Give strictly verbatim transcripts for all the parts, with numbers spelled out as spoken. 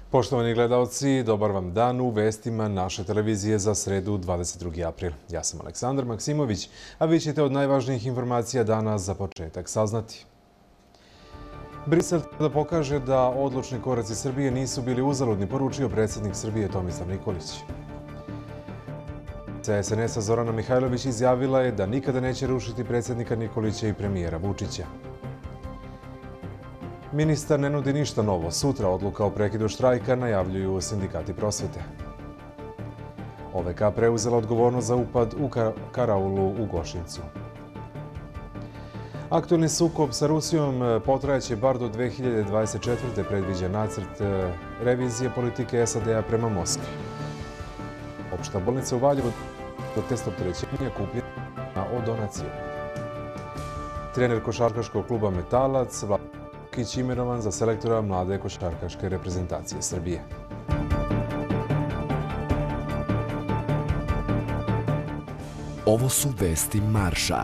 Poštovani gledalci, dobar vam dan u vestima naše televizije za sredu dvadeset drugi april. Ja sam Aleksandar Maksimović, a vi ćete od najvažnijih informacija danas za početak saznati. Brisel da pokaže da odlučni koraci Srbije nisu bili uzaludni, poručio predsjednik Srbije Tomislav Nikolić. S N S-a Zorana Mihajlović izjavila je da nikada neće rušiti predsjednika Nikolića i premijera Vučića. Ministar ne nudi ništa novo. Sutra odluka o prekidu štrajka najavljuju sindikati prosvete. O V K preuzela odgovornost za upad u karaulu u Gošincu. Aktuelni sukob sa Rusijom potrajaće bar do dve hiljade dvadeset četvrte. predviđa nacrt revizije politike S A D-a prema Moskvi. Opšta bolnica u Valjevu do test opterećenja kupljena od donacije. Trener košarkaškog kluba Metalac Kić imenovan za selektora mlade košarkaške reprezentacije Srbije. Ovo su vesti marša.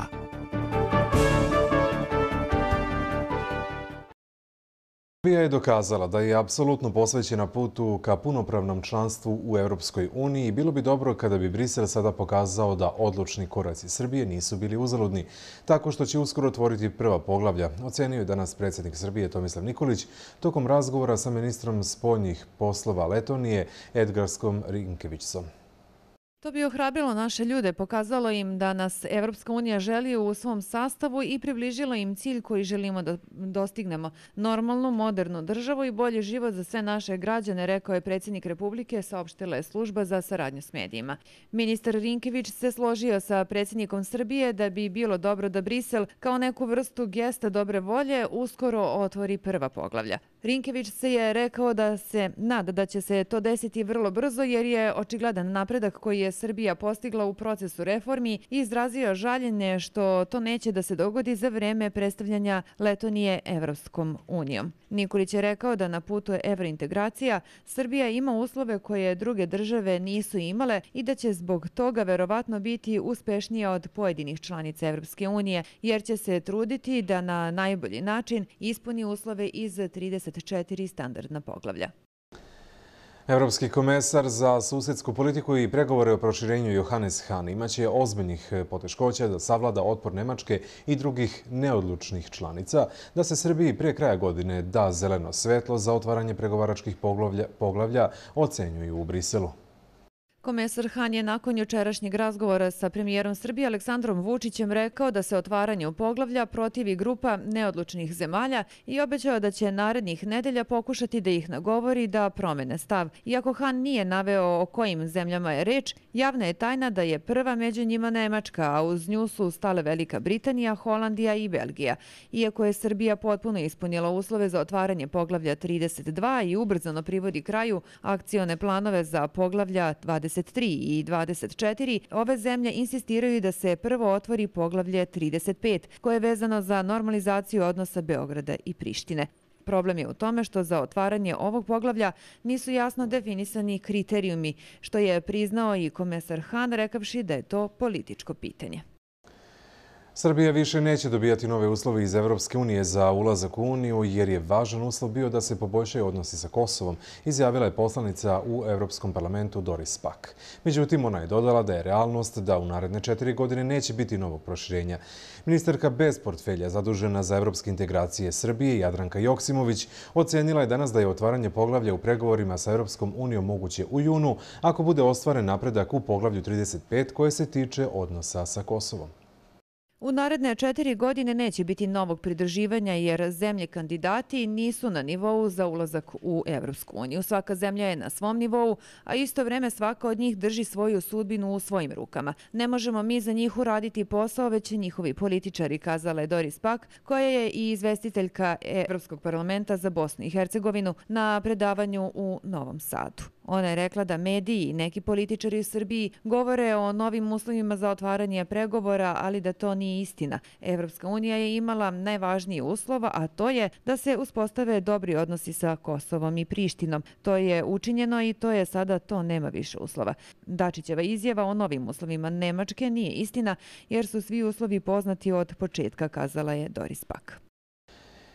Srbija je dokazala da je apsolutno posvećena putu ka punopravnom članstvu u Europskoj uniji i bilo bi dobro kada bi Brisel sada pokazao da odlučni koraci Srbije nisu bili uzaludni, tako što će uskoro otvoriti prva poglavlja, ocenio je danas predsjednik Srbije Tomislav Nikolić tokom razgovora sa ministrom spoljnih poslova Letonije Edgarskom Rinkevićom. To bi ohrabrilo naše ljude, pokazalo im da nas Evropska unija želi u svom sastavu i približilo im cilj koji želimo da dostignemo. Normalnu, modernu državu i bolji život za sve naše građane, rekao je predsjednik Republike, saopštila je služba za saradnju s medijima. Ministar Rinkević se složio sa predsjednikom Srbije da bi bilo dobro da Brisel, kao neku vrstu gesta dobre volje, uskoro otvori prva poglavlja. Rinkević se je rekao da se nada da će se to desiti vrlo brzo jer je očigledan napredak koji je Srbija postigla u procesu reformi i izrazio žaljenje što to neće da se dogodi za vreme predstavljanja Letonije Evropskom unijom. Nikolić je rekao da na putu evrointegracija Srbija ima uslove koje druge države nisu imale i da će zbog toga verovatno biti uspešnija od pojedinih članica Evropske unije jer će se truditi da na najbolji način ispuni uslove iz trideset četiri standardna poglavlja. Evropski komesar za susedsku politiku i pregovore o proširenju Johannes Hahn imaće ozbiljnih poteškoća da savlada otpor Nemačke i drugih neodlučnih članica, da se Srbiji pre kraja godine da zeleno svetlo za otvaranje pregovaračkih poglavlja, ocenjuju u Briselu. Komesar Hahn je nakon jučerašnjeg razgovora sa premijerom Srbije Aleksandrom Vučićem rekao da se otvaranju poglavlja protivi grupa neodlučnih zemalja i obećao da će narednih nedelja pokušati da ih nagovori da promene stav. Iako Hahn nije naveo o kojim zemljama je reč, javna je tajna da je prva među njima Nemačka, a uz nju su stale Velika Britanija, Holandija i Belgija. Iako je Srbija potpuno ispunila uslove za otvaranje poglavlja trideset dva i ubrzano privodi kraju akcione planove za poglavlja dvadeset tri i dvadeset četiri, ove zemlje insistiraju da se prvo otvori poglavlje trideset pet, koje je vezano za normalizaciju odnosa Beograda i Prištine. Problem je u tome što za otvaranje ovog poglavlja nisu jasno definisani kriterijumi, što je priznao i komesar Hahn, rekavši da je to političko pitanje. Srbija više neće dobijati nove uslove iz Evropske unije za ulazak u Uniju jer je važan uslov bio da se poboljšaju odnosi sa Kosovom, izjavila je poslanica u Evropskom parlamentu Doris Pack. Međutim, ona je dodala da je realnost da u naredne četiri godine neće biti novog proširenja. Ministarka bez portfelja zadužena za evropske integracije Srbije, Jadranka Joksimović, ocenila je danas da je otvaranje poglavlja u pregovorima sa Evropskom unijom moguće u junu ako bude ostvaren napredak u poglavlju trideset pet koje se tiče odnosa sa Kosovom. U naredne četiri godine neće biti novog pridruživanja jer zemlje kandidati nisu na nivou za ulazak u Evropsku uniju. Svaka zemlja je na svom nivou, a isto vreme svaka od njih drži svoju sudbinu u svojim rukama. Ne možemo mi za njih uraditi posao, već njihovi političari, kazala je Doris Pack, koja je i izvestiteljka Evropskog parlamenta za Bosnu i Hercegovinu na predavanju u Novom Sadu. Ona je rekla da mediji i neki političari u Srbiji govore o novim uslovima za otvaranje pregovora, ali da to nije istina. Evropska unija je imala najvažniji uslova, a to je da se uspostave dobri odnosi sa Kosovom i Prištinom. To je učinjeno i to je sada to nema više uslova. Dačićeva izjava o novim uslovima Nemačke nije istina, jer su svi uslovi poznati od početka, kazala je Doris Pack.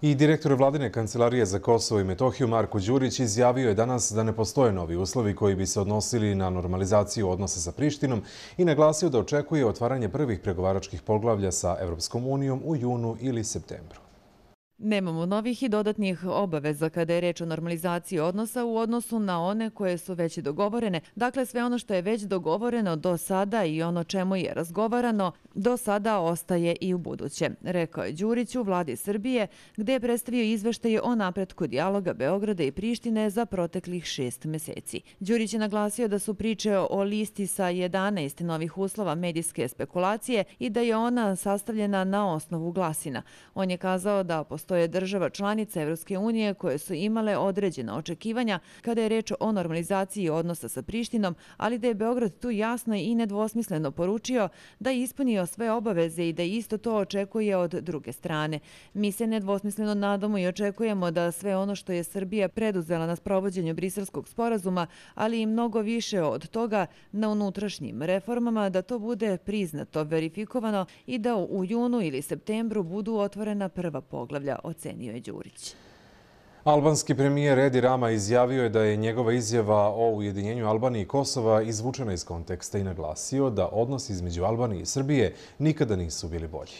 I direktor vladine kancelarije za Kosovo i Metohiju Marko Đurić izjavio je danas da ne postoje novi uslovi koji bi se odnosili na normalizaciju odnosa sa Prištinom i naglasio da očekuje otvaranje prvih pregovaračkih poglavlja sa Evropskom unijom u junu ili septembru. Nemamo novih i dodatnih obaveza kada je reč o normalizaciji odnosa u odnosu na one koje su već dogovorene. Dakle, sve ono što je već dogovoreno do sada i ono čemu je razgovarano do sada ostaje i u buduće, rekao je Đurić u vladi Srbije, gde je predstavio izveštaje o napretku dijaloga Beograda i Prištine za proteklih šest meseci. Đurić je naglasio da su priče o listi sa jedanaest novih uslova medijske spekulacije i da je ona sastavljena na osnovu glasina. On je kazao da postoje država članica Evropske unije koje su imale određena očekivanja kada je reč o normalizaciji odnosa sa Prištinom, ali da je Beograd tu jasno i nedvosmisleno poručio da je ispunio sve obaveze i da isto to očekuje od druge strane. Mi se nedvosmisleno nadamo i očekujemo da sve ono što je Srbija preduzela na sprovođenju Briselskog sporazuma, ali i mnogo više od toga na unutrašnjim reformama, da to bude priznato, verifikovano i da u junu ili septembru budu otvorena prva poglavlja, ocenio je Đurić. Albanski premijer Edi Rama izjavio je da je njegova izjava o ujedinjenju Albanije i Kosova izvučena iz konteksta i naglasio da odnosi između Albanije i Srbije nikada nisu bili bolji.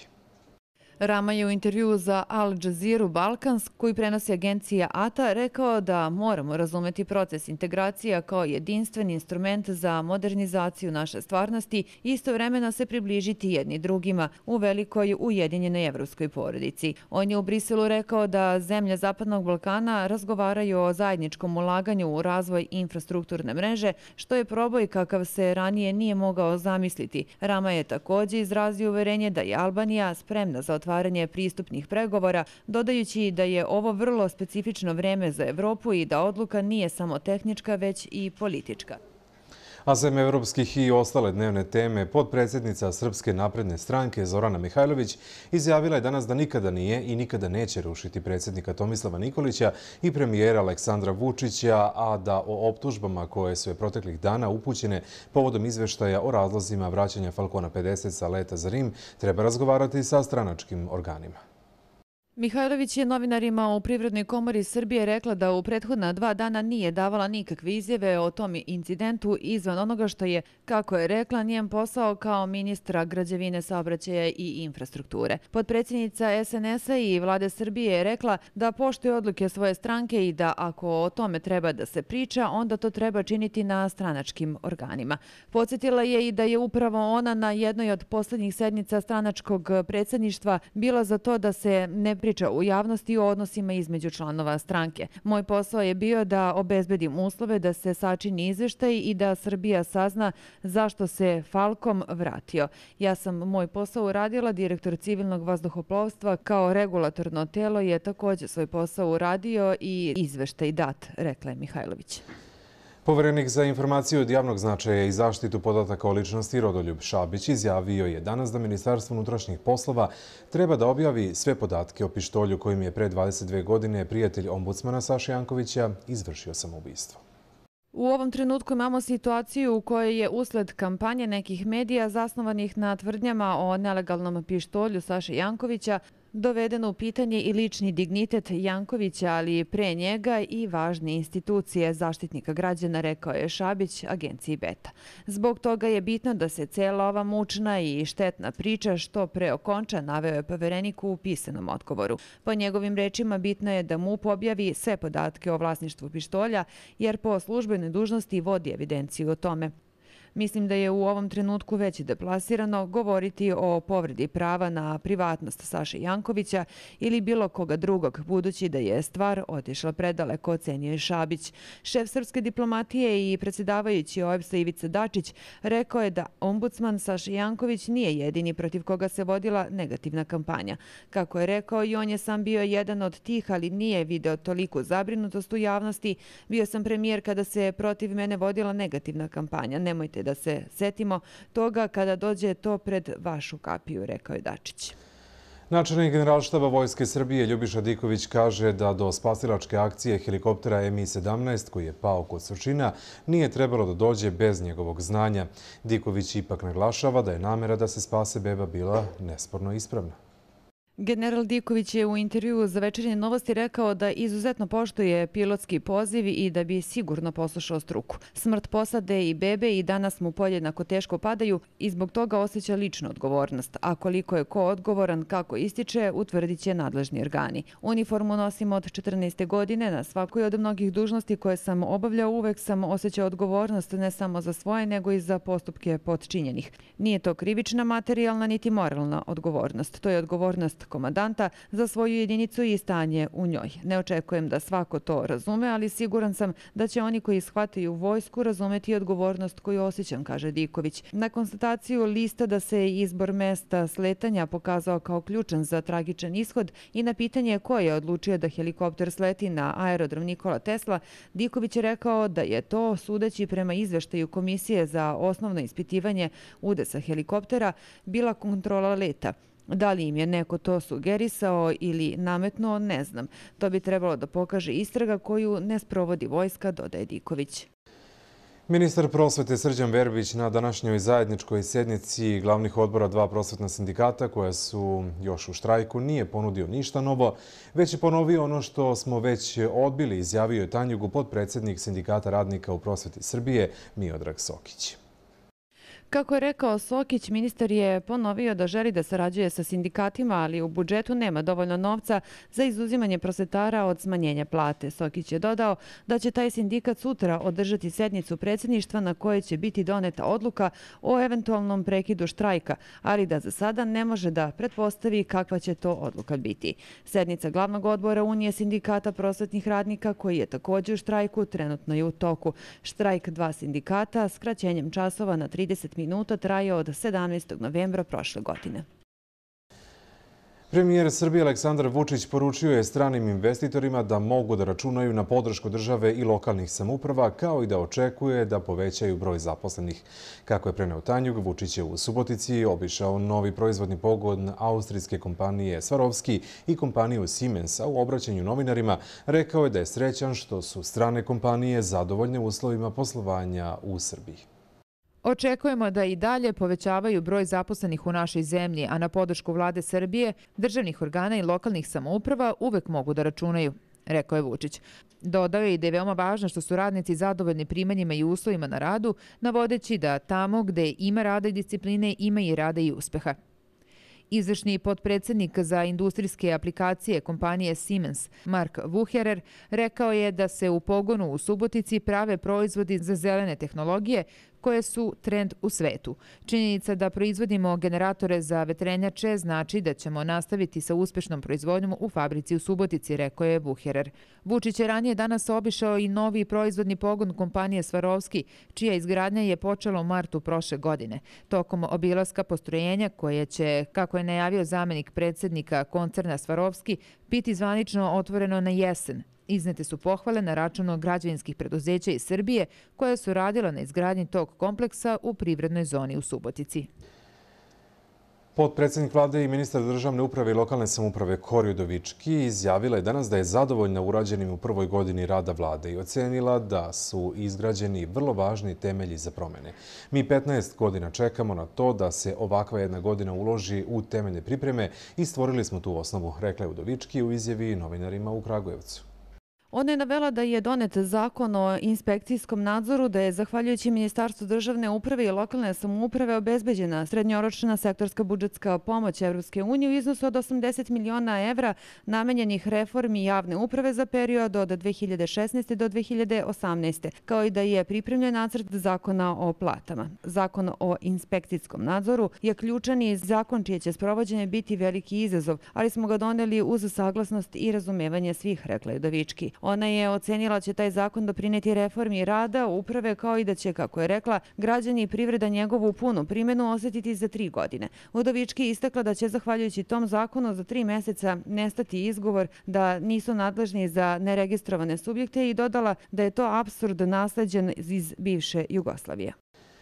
Rama je u intervjuu za Al Jazeera Balkans, koji prenosi agencija A T A, rekao da moramo razumeti proces integracija kao jedinstven instrument za modernizaciju naše stvarnosti i istovremeno se približiti jedni drugima u velikoj ujedinjenoj evropskoj porodici. On je u Briselu rekao da zemlje Zapadnog Balkana razgovaraju o zajedničkom ulaganju u razvoj infrastrukturne mreže, što je proboj kakav se ranije nije mogao zamisliti. Rama je također izrazio uverenje da je Albanija spremna za otvaranje pristupnih pregovora, dodajući da je ovo vrlo specifično vreme za Evropu i da odluka nije samo tehnička, već i politička. A sem evropskih i ostale dnevne teme, potpredsjednica Srpske napredne stranke Zorana Mihajlović izjavila je danas da nikada nije i nikada neće rušiti predsjednika Tomislava Nikolića i premijera Aleksandra Vučića, a da o optužbama koje su je proteklih dana upućene povodom izveštaja o razlozima vraćanja Falcona pedeset sa leta za Rim treba razgovarati sa stranačkim organima. Mihajlović je novinarima u Privrednoj komori Srbije rekla da u prethodna dva dana nije davala nikakve izjave o tom incidentu izvan onoga što je, kako je rekla, njen posao kao ministra građevine, saobraćaja i infrastrukture. Potpredsjednica S N S-a i vlade Srbije je rekla da poštuje odluke svoje stranke i da ako o tome treba da se priča, onda to treba činiti na stranačkim organima. Podsjetila je i da je upravo ona na jednoj od posljednjih sednica stranačkog predsjedništva bila za to da se ne priča u javnosti o odnosima između članova stranke. Moj posao je bio da obezbedim uslove da se sačini izveštaj i da Srbija sazna zašto se Falcon vratio. Ja sam moj posao uradila, direktor civilnog vazduhoplovstva kao regulatorno telo je također svoj posao uradio i izveštaj dat, rekla je Mihajlović. Poverenik za informaciju od javnog značaja i zaštitu podataka o ličnosti Rodoljub Šabić izjavio je danas da Ministarstvo unutrašnjih poslova treba da objavi sve podatke o pištolju kojim je pre dvadeset dve godine prijatelj ombudsmana Saše Jankovića izvršio samoubistvo. U ovom trenutku imamo situaciju u kojoj je usled kampanje nekih medija zasnovanih na tvrdnjama o nelegalnom pištolju Saše Jankovića dovedeno u pitanje i lični dignitet Jankovića, ali pre njega i važne institucije Zaštitnika građana, rekao je Šabić agenciji Beta. Zbog toga je bitno da se cela ova mučna i štetna priča što pre okonča, naveo je poverenik u pisanom odgovoru. Po njegovim rečima bitno je da MUP objavi sve podatke o vlasništvu pištolja, jer po službenoj dužnosti vodi evidenciju o tome. Mislim da je u ovom trenutku već deplasirano govoriti o povredi prava na privatnost Saše Jankovića ili bilo koga drugog, budući da je stvar otišla predaleko, ocenio je Šabić. Šef srpske diplomatije i predsjedavajući O E B S-a Ivica Dačić rekao je da ombudsman Saše Janković nije jedini protiv koga se vodila negativna kampanja. Kako je rekao, i on je sam bio jedan od tih, ali nije video toliku zabrinutost u javnosti. Bio sam premijer kada se protiv mene vodila negativna kampanja. Nemojte da se setimo toga kada dođe to pred vašu kapiju, rekao je Dačić. Načelnik Generalštaba Vojske Srbije Ljubiša Diković kaže da do spasilačke akcije helikoptera M I sedamnaest koji je pao kod Surčina nije trebalo da dođe bez njegovog znanja. Diković ipak naglašava da je namera da se spase beba bila nesporno ispravna. General Diković je u intervjuu za Večernje novosti rekao da izuzetno poštuje pilotski poziv i da bi sigurno poslušao struku. Smrt posade i bebe i danas mu podjednako teško padaju i zbog toga osjeća ličnu odgovornost. A koliko je ko odgovoran, kako ističe, utvrdit će nadležni organi. Uniformu nosim od četrnaeste godine. Na svakoj od mnogih dužnosti koje sam obavljao uvek sam osjećao odgovornost ne samo za svoje, nego i za postupke podčinjenih. Nije to krivična, materijalna niti moralna odgovornost. To je odgovornost komandanta za svoju jedinicu i stanje u njoj. Ne očekujem da svako to razume, ali siguran sam da će oni koji shvataju vojsku razumeti odgovornost koju osjećam, kaže Diković. Na konstataciju lista da se izbor mesta sletanja pokazao kao ključan za tragičan ishod i na pitanje ko je odlučio da helikopter sleti na aerodrom Nikola Tesla, Diković je rekao da je to, sudeći prema izveštaju Komisije za osnovno ispitivanje udesa helikoptera, bila kontrola leta. Da li im je neko to sugerisao ili nametnuo, ne znam. To bi trebalo da pokaže istraga koju ne sprovodi vojska, dodaje Diković. Ministar prosvete Srđan Verbić na današnjoj zajedničkoj sjednici glavnih odbora dva prosvetna sindikata koja su još u štrajku nije ponudio ništa novo, već je ponovio ono što smo već odbili, izjavio je Tanjugu potpredsjednik Sindikata radnika u prosveti Srbije Miodrag Sokić. Kako je rekao Sokić, ministar je ponovio da želi da sarađuje sa sindikatima, ali u budžetu nema dovoljno novca za izuzimanje prosvetara od smanjenja plate. Sokić je dodao da će taj sindikat sutra održati sednicu predsjedništva na kojoj će biti doneta odluka o eventualnom prekidu štrajka, ali da za sada ne može da pretpostavi kakva će to odluka biti. Sednica glavnog odbora Unije sindikata prosvetnih radnika, koji je također u štrajku, trenutno je u toku. Štrajk dva sindikata s kraćenjem časova na trideset minuta traje od sedamnaestog novembra prošle godine. Premijer Srbije Aleksandar Vučić poručio je stranim investitorima da mogu da računaju na podršku države i lokalnih samouprava, kao i da očekuje da povećaju broj zaposlenih. Kako je preneo Tanjug, Vučić je u Subotici obišao novi proizvodni pogon austrijske kompanije Swarovski i kompaniju Siemens, a u obraćanju novinarima rekao je da je srećan što su strane kompanije zadovoljne uslovima poslovanja u Srbiji. Očekujemo da i dalje povećavaju broj zaposlenih u našoj zemlji, a na podršku vlade Srbije, državnih organa i lokalnih samouprava uvek mogu da računaju, rekao je Vučić. Dodao je i da je veoma važno što su radnici zadovoljni primanjima i uslovima na radu, navodeći da tamo gde ima rada i discipline ima i rada i uspeha. Izvršni potpredsjednik za industrijske aplikacije kompanije Siemens, Mark Vuherer, rekao je da se u pogonu u Subotici prave proizvodi za zelene tehnologije koje su trend u svetu. Činjenica da proizvodimo generatore za vetrenjače znači da ćemo nastaviti sa uspešnom proizvodnjom u fabrici u Subotici, rekao je Vuherer. Vučić je ranije danas obišao i novi proizvodni pogon kompanije Swarovski, čija izgradnja je počela u martu prošle godine. Tokom obilaska postrojenja koje će, kako je najavio zamenik predsjednika koncerna Swarovski, biti zvanično otvoreno na jesen. Iznete su pohvale na račun građevinskih preduzeća iz Srbije koja su radila na izgradnji tog kompleksa u privrednoj zoni u Subotici. Potpredsjednik vlade i ministar državne uprave i lokalne samouprave Kori Udovički izjavila je danas da je zadovoljna urađenim u prvoj godini rada vlade i ocenila da su izgrađeni vrlo važni temelji za promjene. Mi petnaest godina čekamo na to da se ovakva jedna godina uloži u temeljne pripreme i stvorili smo tu osnovu, rekla je Udovički u izjavi novinarima u Kragujevcu. Ona je navela da je donet zakon o inspekcijskom nadzoru, da je zahvaljujući Ministarstvu državne uprave i lokalne samouprave obezbeđena srednjoročna sektorska budžetska pomoć Evropske unije u iznosu od osamdeset miliona evra namenjenih reformi javne uprave za period od dve hiljade šesnaeste. do dve hiljade osamnaeste. kao i da je pripremljen nacrt zakona o platama. Zakon o inspekcijskom nadzoru je ključan i zakon čije će sprovođenje biti veliki izazov, ali smo ga doneli uz saglasnost i razumevanje svih, rekla je Udovički. Ona je ocenila će taj zakon doprineti reformi rada uprave, kao i da će, kako je rekla, građani i privreda njegovu punu primjenu osjetiti za tri godine. Udovički istakla da će, zahvaljujući tom zakonu, za tri meseca nestati izgovor da nisu nadležni za neregistrovane subjekte i dodala da je to apsurd nasleđen iz bivše Jugoslavije.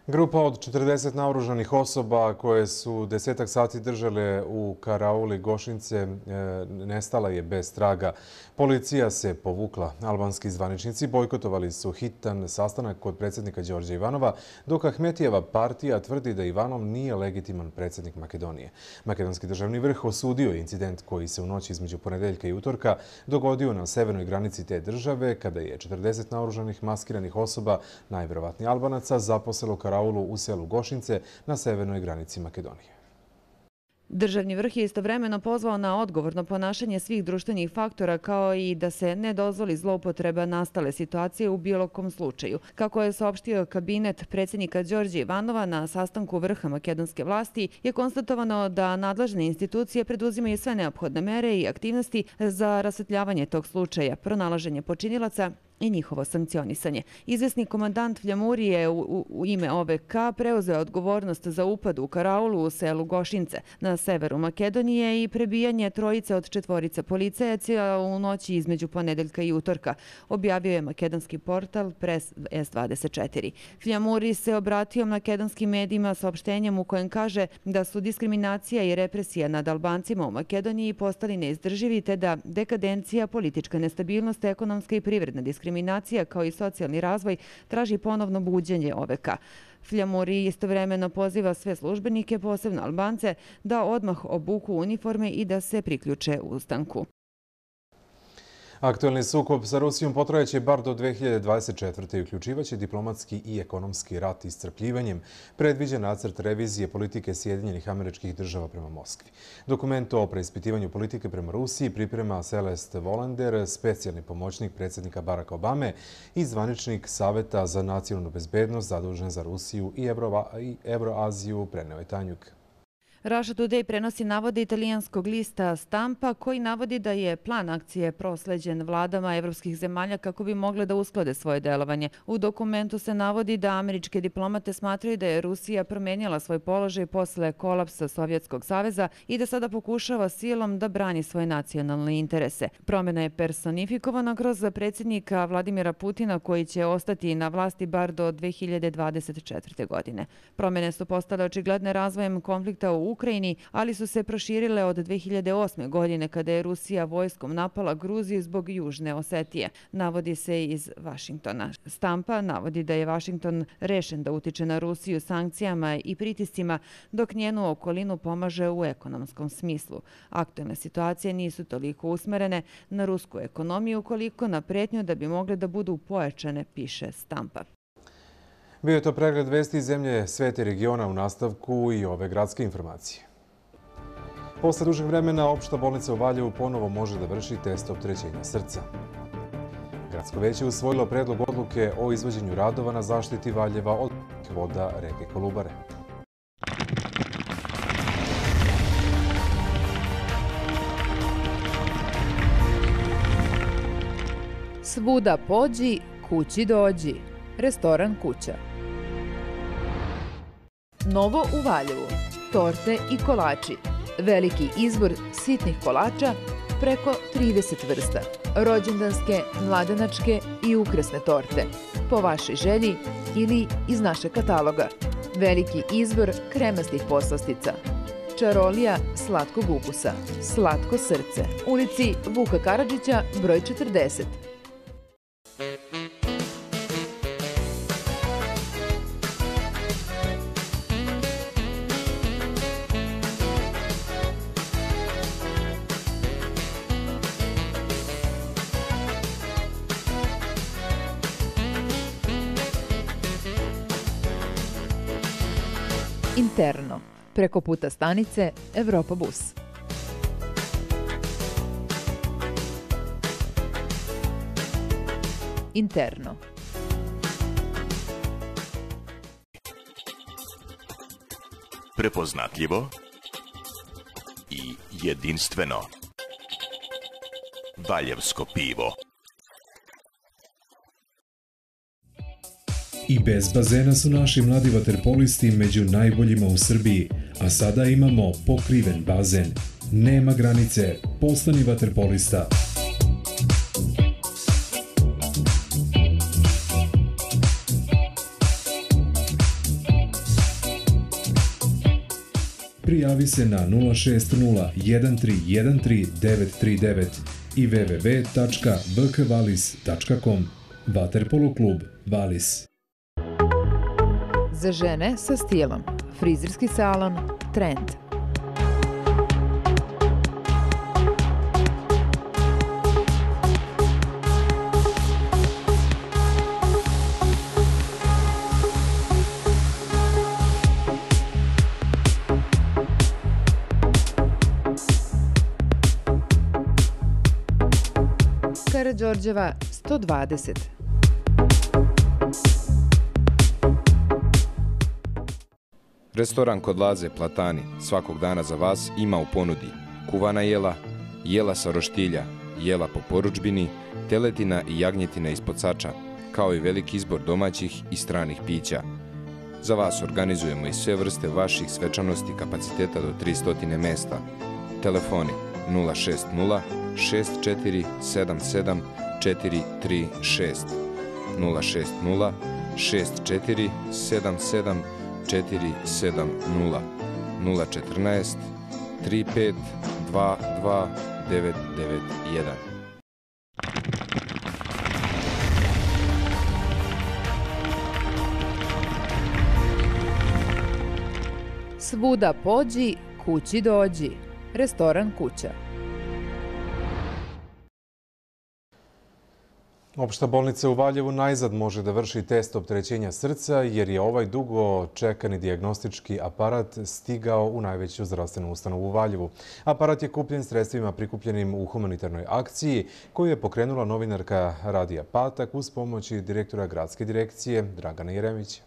Grupa od četrdeset naoružanih osoba koje su desetak sati držale u karauli Gošince nestala je bez traga. Policija se povukla. Albanski zvaničnici bojkotovali su hitan sastanak kod predsjednika Đorđa Ivanova, dok Ahmetijeva partija tvrdi da Ivanov nije legitiman predsjednik Makedonije. Makedonski državni vrh osudio incident koji se u noći između ponedeljka i utorka dogodio na severnoj granici te države, kada je četrdeset naoružanih maskiranih osoba, najvjerovatnije Albanaca, zaposelo karaulu u selu Gošince na severnoj granici Makedonije. Državni vrh je istovremeno pozvao na odgovorno ponašanje svih društvenih faktora, kao i da se ne dozvoli zloupotreba nastale situacije u bilo kom slučaju. Kako je saopštio kabinet predsjednika Đorđa Ivanova na sastanku vrha makedonske vlasti, je konstatovano da nadležne institucije preduzimaju sve neophodne mere i aktivnosti za rasvetljavanje tog slučaja, pronalaženje počinilaca i njihovo sankcionisanje. Izvesni komandant Fljamurije u, u, u ime O V K preuzeo odgovornost za upad u karaulu u selu Gošince na severu Makedonije i prebijanje trojice od četvorica policajaca u noći između ponedeljka i utorka, objavio je makedonski portal Press S dvadeset četiri. Fljamuri se obratio makedonskim medijima saopštenjem u kojem kaže da su diskriminacija i represija nad Albancima u Makedoniji postali neizdrživi, te da dekadencija, politička nestabilnost, ekonomska i privredna diskriminacija Diskriminacija kao i socijalni razvoj traži ponovno buđenje O V K. Fljamuri istovremeno poziva sve službenike, posebno Albance, da odmah obuku uniforme i da se priključe ustanku. Aktuelni sukob sa Rusijom potrajeće bar do dve hiljade dvadeset četvrte i uključivaće diplomatski i ekonomski rat iscrpljivanjem, predviđa nacrt revizije politike Sjedinjenih Američkih Država prema Moskvi. Dokument o preispitivanju politike prema Rusiji priprema Celeste Volender, specijalni pomoćnik predsjednika Baracka Obame i zvaničnik Saveta za nacionalnu bezbednost zadužen za Rusiju i Evroaziju, preneo je Tanjuk. Russia Today prenosi navode italijanskog lista Stampa, koji navodi da je plan akcije prosleđen vladama evropskih zemalja kako bi mogle da usklade svoje delovanje. U dokumentu se navodi da američke diplomate smatraju da je Rusija promenjala svoj položaj posle kolapsa Sovjetskog saveza i da sada pokušava silom da brani svoje nacionalne interese. Promjena je personifikovana kroz predsjednika Vladimira Putina, koji će ostati na vlasti bar do dve hiljade dvadeset četvrte. godine. Promjene su postale očigledne razvojem konflikta u Ukrajini, ali su se proširile od dve hiljade osme. godine kada je Rusija vojskom napala Gruziju zbog Južne Osetije. Navodi se iz Vašingtona. Stampa navodi da je Vašington rešen da utiče na Rusiju sankcijama i pritiscima, dok njenu okolinu pomaže u ekonomskom smislu. Aktuelne situacije nisu toliko usmerene na rusku ekonomiju koliko na pretnju da bi mogle da budu pojačane, piše Stampa. Bio je to pregled vesti iz zemlje, sveta i regiona, u nastavku i ove gradske informacije. Posle dužeg vremena opšta bolnica u Valjevu ponovo može da vrši test opterećenja srca. Gradsko veće je usvojilo predlog odluke o izvođenju radova na zaštiti Valjeva od voda reke Kolubare. Svuda pođi, kući dođi. Restoran Kuća. Novo u Valjevu. Torte i kolači. Veliki izbor sitnih kolača, preko trideset vrsta. Rođendanske, mladenačke i ukrasne torte. Po vašoj želji ili iz našeg kataloga. Veliki izbor kremastih poslastica. Čarolija slatkog ukusa. Slatko srce. Ulici Vuka Karadžića, broj četrdeset. Interno. Preko puta stanice Evropa bus. Interno. Prepoznatljivo i jedinstveno. Valjevsko pivo. I bez bazena su naši mladi vaterpolisti među najboljima u Srbiji, a sada imamo pokriven bazen. Nema granice, postani vaterpolista. prijavi se na nula šest nula jedan tri jedan tri devet tri devet i w w w tačka b k valis tačka com. Vaterpolo klub Valis. Za žene sa stilom. Frizerski salon Trend. Karađorđeva sto dvadeset. Restoran kod Laze Platani svakog dana za vas ima u ponudi kuvana jela, jela sa roštilja, jela po porudžbini, teletina i jagnjetina ispod sača, kao i veliki izbor domaćih i stranih pića. Za vas organizujemo i sve vrste vaših svečanosti kapaciteta do tristo mesta. Telefoni nula šest nula šest četiri sedam sedam četiri tri šest, nula šest nula šest četiri sedam sedam četiri sedam nula, nula četrnaest tri pet dva dva devet devet jedan. Svuda pođi, kući dođi. Restoran Kuća. Opšta bolnica u Valjevu najzad može da vrši test opterećenja srca jer je ovaj dugo čekani dijagnostički aparat stigao u najveću zdravstvenu ustanovu u Valjevu. Aparat je kupljen sredstvima prikupljenim u humanitarnoj akciji koju je pokrenula novinarka Radija Patak uz pomoći direktora gradske direkcije Dragana Jeremića.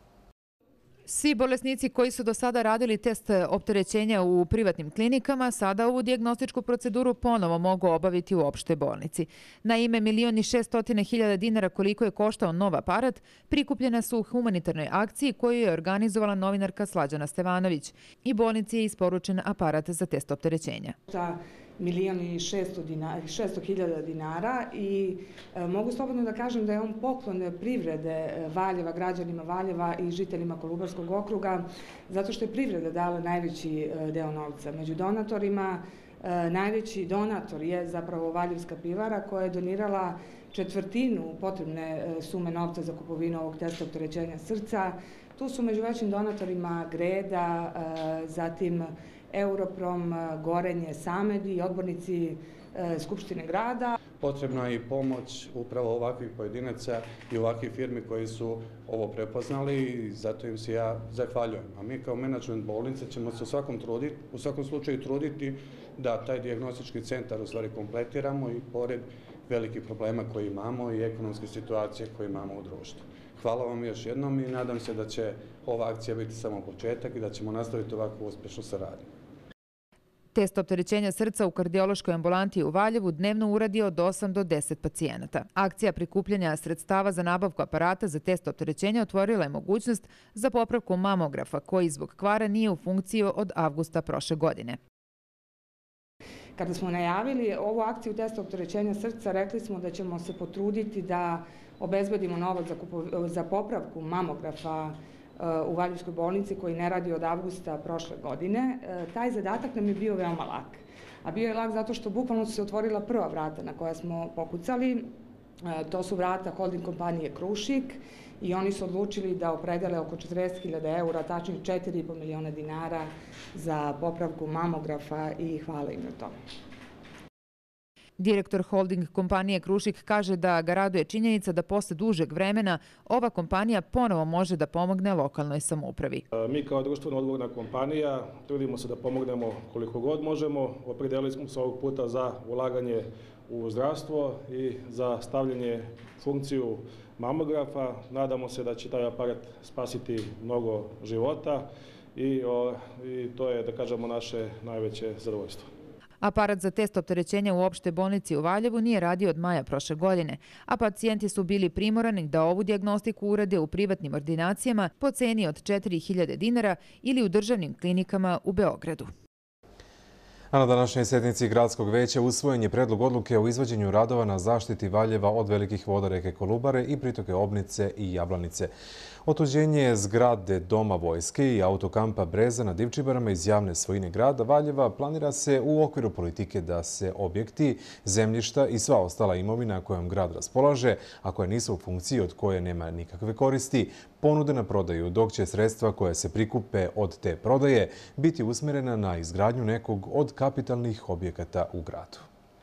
Svi bolesnici koji su do sada radili test opterećenja u privatnim klinikama sada ovu dijagnostičku proceduru ponovo mogu obaviti u opštoj bolnici. Na ime milion i šeststotine hiljada dinara koliko je koštao nov aparat, prikupljena su u humanitarnoj akciji koju je organizovala novinarka Slađana Stevanović i bolnici je isporučen aparat za test opterećenja. milion i šesto hiljada dinara i e, mogu slobodno da kažem da je on poklon privrede Valjeva, građanima Valjeva i žiteljima Kolubarskog okruga, zato što je privreda dala najveći e, deo novca. Među donatorima e, najveći donator je zapravo Valjevska pivara koja je donirala četvrtinu potrebne e, sume novca za kupovinu ovog testa opterećenja srca. Tu su među većim donatorima Greda, e, zatim Europrom, Gorenje, Samedi i odbornici e, Skupštine grada. Potrebna je i pomoć upravo ovakvih pojedinaca i ovakvih firmi koji su ovo prepoznali i zato im se ja zahvaljujem. A mi kao menadžment bolnice ćemo se u svakom, truditi, u svakom slučaju truditi da taj dijagnostički centar u stvari kompletiramo i pored velikih problema koje imamo i ekonomske situacije koje imamo u društvu. Hvala vam još jednom i nadam se da će ova akcija biti samo početak i da ćemo nastaviti ovakvu uspješnu saradnju. Test opterećenja srca u kardiološkoj ambulanti u Valjevu dnevno uradi od osam do deset pacijenata. Akcija prikupljanja sredstava za nabavku aparata za test opterećenja otvorila je mogućnost za popravku mamografa koji zbog kvara nije u funkciji od avgusta prošle godine. Kada smo najavili ovu akciju testa opterećenja srca, rekli smo da ćemo se potruditi da obezbedimo novac za popravku mamografa u Valjevskoj bolnici koji ne radi od avgusta prošle godine. Taj zadatak nam je bio veoma lak. A bio je lak zato što bukvalno su se otvorila prva vrata na koja smo pokucali. To su vrata holding kompanije Krušik i oni su odlučili da opredele oko četrdeset hiljada eura, tačnije četiri i po miliona dinara za popravku mamografa i hvala im na tome. Direktor holding kompanije Krušik kaže da ga raduje činjenica da posle dužeg vremena ova kompanija ponovo može da pomogne lokalnoj samoupravi. Mi kao društveno odgovorna kompanija trudimo se da pomognemo koliko god možemo. Opredelili smo se ovog puta za ulaganje u zdravstvo i za stavljanje funkciju mamografa. Nadamo se da će taj aparat spasiti mnogo života i, o, i to je, da kažemo, naše najveće zadovoljstvo. Aparat za test opterećenja u opštoj bolnici u Valjevu nije radio od maja prošle godine, a pacijenti su bili primorani da ovu dijagnostiku urade u privatnim ordinacijama po ceni od četiri hiljade dinara ili u državnim klinikama u Beogradu. A na današnjoj sjednici Gradskog veća usvojen je predlog odluke o izvođenju radova na zaštiti Valjeva od velikih voda reke Kolubare i pritoke Obnice i Jablanice. Otuđenje zgrade Doma vojske i autokampa Breza na Divčibarama iz javne svojine grada Valjeva planira se u okviru politike da se objekti, zemljišta i sva ostala imovina kojom grad raspolaže, a koje nisu u funkciji od koje nema nikakve koristi, ponude na prodaju, dok će sredstva koje se prikupe od te prodaje biti usmjerena na izgradnju nekog od kapitalnih objekata u gradu.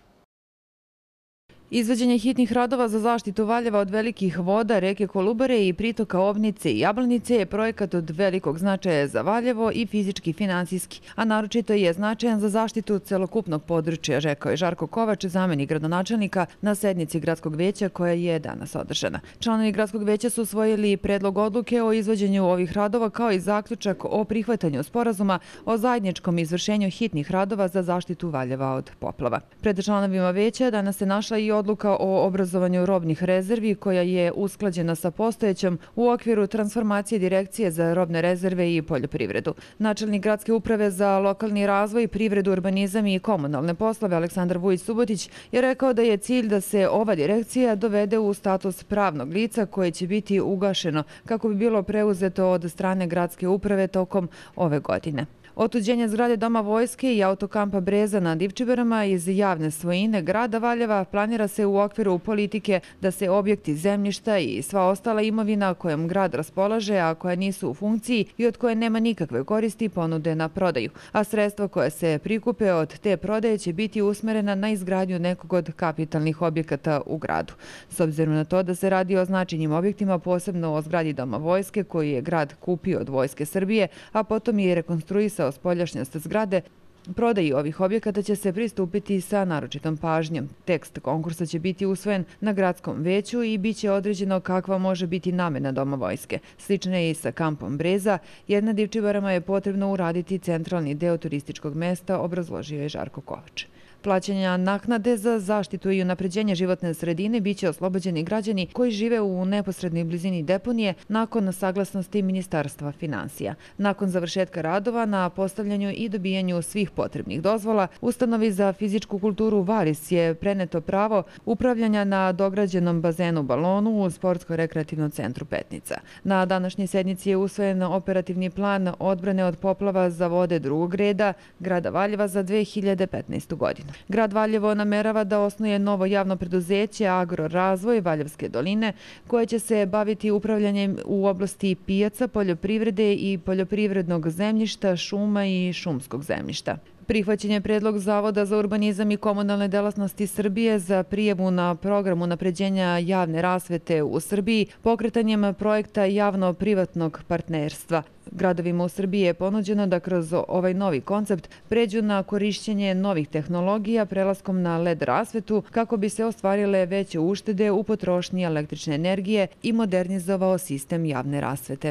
Izvođenje hitnih radova za zaštitu Valjeva od velikih voda reke Kolubare i pritoka Obnice i Jablanice je projekat od velikog značaja za Valjevo i fizički i finansijski, a naročito je značajan za zaštitu celokupnog područja, rekao je Žarko Kovač, zamenik gradonačelnika na sednici Gradskog veća koja je danas održana. Članovi Gradskog veća su usvojili predlog odluke o izvođenju ovih radova kao i zaključak o prihvatanju sporazuma o zajedničkom izvršenju hitnih radova za zaštitu Valjeva od poplava. Pred članovima veća danas se našla i odluka o obrazovanju robnih rezervi koja je usklađena sa postojećom u okviru transformacije Direkcije za robne rezerve i poljoprivredu. Načelnik Gradske uprave za lokalni razvoj, privredu, urbanizam i komunalne poslove Aleksandar Vujić-Subotić je rekao da je cilj da se ova direkcija dovede u status pravnog lica koje će biti ugašeno kako bi bilo preuzeto od strane Gradske uprave tokom ove godine. Otuđenje zgrade Doma vojske i autokampa Breza na Divčibarama iz javne svojine grada Valjeva planira se u okviru politike da se objekti, zemljišta i sva ostala imovina kojom grad raspolaže, a koja nisu u funkciji i od koje nema nikakve koristi, ponude na prodaju. A sredstva koje se prikupe od te prodaje će biti usmerena na izgradnju nekog od kapitalnih objekata u gradu. S obzirom na to da se radi o značajnim objektima, posebno o zgradi Doma vojske koji je grad kupio od Vojske Srbije, a potom je rekonstruisao spoljašnjost zgrade, prodaji ovih objekata će se pristupiti sa naročitom pažnjom. Tekst konkursa će biti usvojen na Gradskom veću i bit će određeno kakva može biti namena Doma vojske. Slično je i sa kampom Breza, jer na Divčibarama je potrebno uraditi centralni deo turističkog mesta, obrazložio je Žarko Kovač. Plaćanja naknade za zaštitu i unapređenje životne sredine biće oslobođeni građani koji žive u neposrednoj blizini deponije nakon saglasnosti Ministarstva finansija. Nakon završetka radova na postavljanju i dobijanju svih potrebnih dozvola, Ustanovi za fizičku kulturu Valis je preneto pravo upravljanja na dograđenom bazenu Balonu u Sportsko-rekreativnom centru Petnica. Na današnjoj sednici je usvojen operativni plan odbrane od poplava za vode drugog reda grada Valjeva za dve hiljade petnaestu godinu. Grad Valjevo namerava da osnuje novo javno preduzeće Agrorazvoj Valjevske doline koje će se baviti upravljanjem u oblasti pijaca, poljoprivrede i poljoprivrednog zemljišta, šuma i šumskog zemljišta. Prihvaćen je predlog Zavoda za urbanizam i komunalne delatnosti Srbije za prijavu na program unapređenja javne rasvete u Srbiji pokretanjem projekta javno-privatnog partnerstva. Gradovima u Srbiji je ponuđeno da kroz ovaj novi koncept pređu na korišćenje novih tehnologija prelaskom na el e de rasvetu kako bi se ostvarile veće uštede u potrošnji električne energije i modernizovao sistem javne rasvete.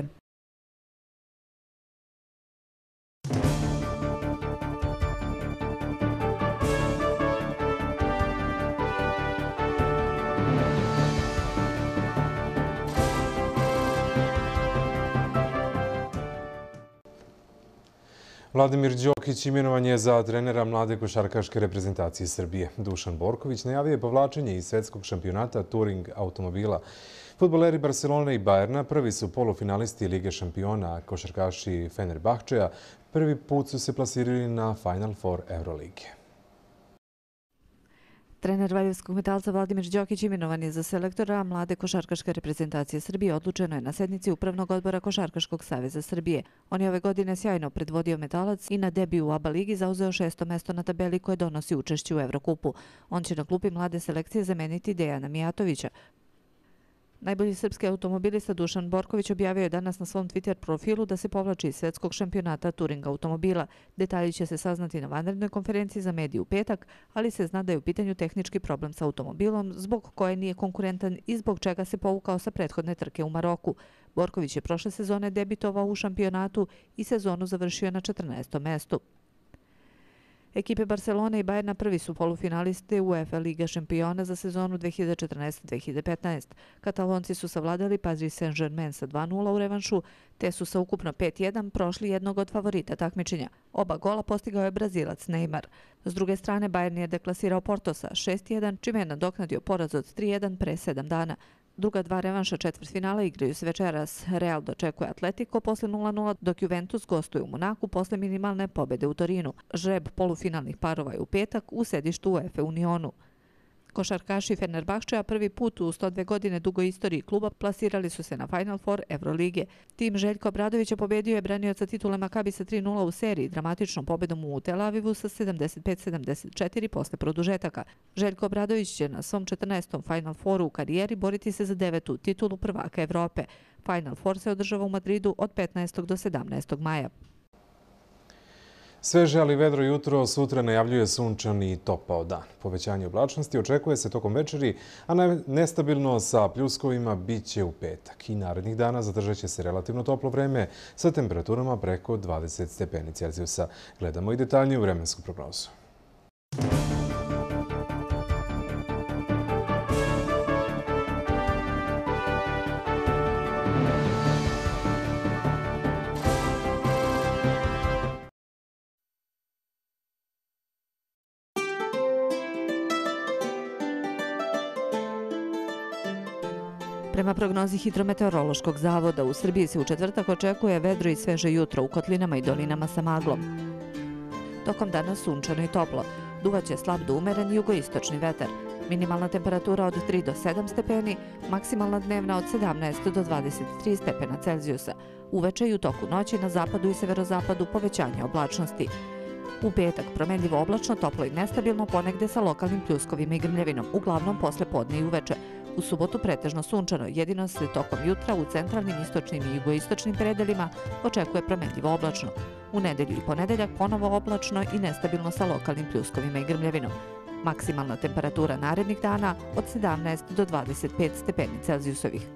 Vladimir Đokić imenovan je za trenera mlade košarkaške reprezentacije Srbije. Dušan Borković najavio je povlačenje iz svetskog šampionata Touring automobila. Fudbaleri Barcelone i Bajerna prvi su polufinalisti Lige šampiona, a košarkaši Fenerbahčeja prvi put su se plasirali na Final Four Eurolige. Trener valjevskog Metalca Vladimir Đokić imenovan je za selektora mlade košarkaške reprezentacije Srbije. Odlučeno je na sednici Upravnog odbora Košarkaškog saveza Srbije. On je ove godine sjajno predvodio Metalac i na debiju u A B A ligi zauzeo šesto mesto na tabeli koje donosi učešće u Evrokupu. On će na klupi mlade selekcije zameniti Dejana Mijatovića. Najbolji srpski automobilista Dušan Borković objavio je danas na svom Twitter profilu da se povlači iz svetskog šampionata Touring automobila. Detalji će se saznati na vanrednoj konferenciji za medije u petak, ali se zna da je u pitanju tehnički problem sa automobilom zbog koje nije konkurentan i zbog čega se povukao sa prethodne trke u Maroku. Borković je prošle sezone debitovao u šampionatu i sezonu završio na četrnaestom mestu. Ekipe Barcelone i Bayerna prvi su polufinalisti UEFA Liga šampiona za sezonu dve hiljade četrnaeste dve hiljade petnaeste. Katalonci su savladali Paris Saint-Germain sa dva nula u revanšu, te su sa ukupno pet jedan prošli jednog od favorita takmičenja. Oba gola postigao je Brazilac Neymar. S druge strane, Bayern je deklasirao Porto sa šest jedan, čime je nadoknadio poraz od tri jedan pre sedam dana. Druga dva revanša četvrtfinala igraju se večeras. Real dočekuje Atletico posle nula nula, dok Juventus gostuje u Monaku posle minimalne pobede u Torinu. Žreb polufinalnih parova je u petak u sedištu UEFA Unionu. Košarkaši Fenerbahčeja prvi put u sto dve godine dugoj istoriji kluba plasirali su se na Final Four Evrolige. Tim Željko Obradovića pobedio je branioca titule Makabi sa tri nula u seriji, dramatičnom pobedom u Tel Avivu sa sedamdeset pet sedamdeset četiri posle produžetaka. Željko Obradović će na svom četrnaestom Final Fouru u karijeri boriti se za devetu titulu prvaka Evrope. Final Four se održava u Madridu od petnaestog do sedamnaestog maja. Sveže ali vedro jutro, sutra najavljuje sunčan i topao dan. Povećanje oblačnosti očekuje se tokom večeri, a nestabilno sa pljuskovima bit će u petak. I narednih dana zadržat će se relativno toplo vreme sa temperaturama preko dvadeset stepeni Celzijusa. Gledamo i detaljniju vremensku prognozu. Prema prognozi Hidrometeorološkog zavoda, u Srbiji se u četvrtak očekuje vedro i sveže jutro u kotlinama i dolinama sa maglom. Tokom dana sunčano i toplo. Duvaće slab do umeren jugoistočni vetar. Minimalna temperatura od tri do sedam stepeni, maksimalna dnevna od sedamnaest do dvadeset tri stepena Celzijusa. Uveče i u toku noći na zapadu i severozapadu povećanje oblačnosti. U petak promenljivo oblačno, toplo i nestabilno, ponegde sa lokalnim pljuskovima i grmljavinom, uglavnom posle podne i uveče. U subotu pretežno sunčano, jedino se tokom jutra u centralnim, istočnim i jugoistočnim predelima očekuje promenljivo oblačno. U nedelju i ponedeljak ponovo oblačno i nestabilno sa lokalnim pljuskovima i grmljavinom. Maksimalna temperatura narednih dana od sedamnaest do dvadeset pet stepeni Celzijusovih.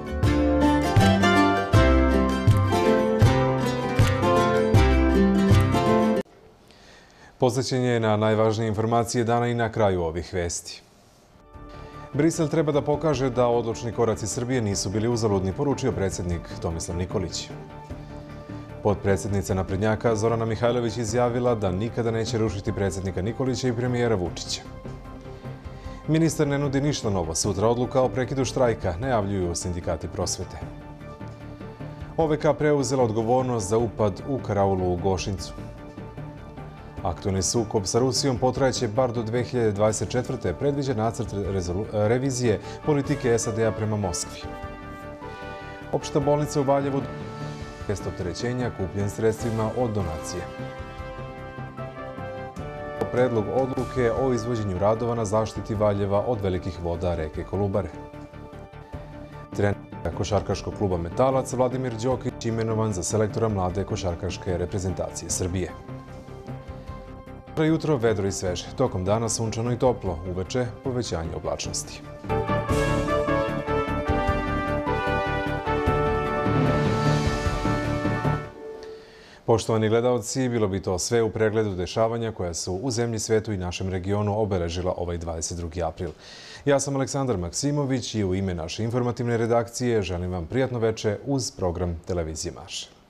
Posvećenje na najvažnije informacije dana i na kraju ovih vesti. Brisel treba da pokaže da odlučni koraci Srbije nisu bili uzaludni, poručio predsjednik Tomislav Nikolić. Potpredsjednica naprednjaka Zorana Mihajlović izjavila da nikada neće rušiti predsjednika Nikolića i premijera Vučića. Ministar ne nudi ništa novo. Sutra odluka o prekidu štrajka, najavljuju sindikati prosvete. O V K preuzela odgovornost za upad u karaulu u Gošincu. Aktualni sukob sa Rusijom potrajeće bar do dve hiljade dvadeset četvrte. predviđa nacrt revizije politike S A D-a prema Moskvi. Opšta bolnica u Valjevu test opterećenja kupljen sredstvima od donacije. Predlog odluke o izvođenju radova na zaštiti Valjeva od velikih voda reke Kolubare. Trener košarkaškog kluba Metalac Vladimir Đokić imenovan za selektora mlade košarkaške reprezentacije Srbije. Jutro vedro i sveže, tokom dana sunčano i toplo, uveče povećanje oblačnosti. Poštovani gledalci, bilo bi to sve u pregledu dešavanja koja su u zemlji, svetu i našem regionu obeležila ovaj dvadeset drugi april. Ja sam Aleksandar Maksimović i u ime naše informativne redakcije želim vam prijatno veče uz program Televizije Marša.